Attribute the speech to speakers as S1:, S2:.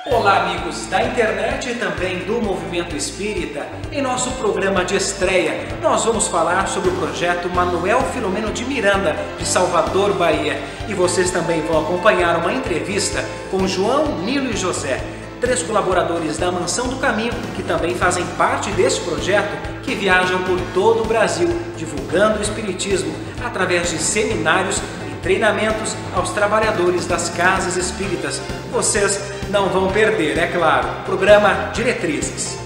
S1: Olá, amigos da internet e também do Movimento Espírita. Em nosso programa de estreia, nós vamos falar sobre o projeto Manuel Filomeno de Miranda, de Salvador, Bahia. E vocês também vão acompanhar uma entrevista com João, Nilo e José, 3 colaboradores da Mansão do Caminho, que também fazem parte desse projeto, que viajam por todo o Brasil, divulgando o Espiritismo através de seminários e treinamentos aos trabalhadores das casas espíritas. Vocês não vão perder, é claro. Programa Diretrizes.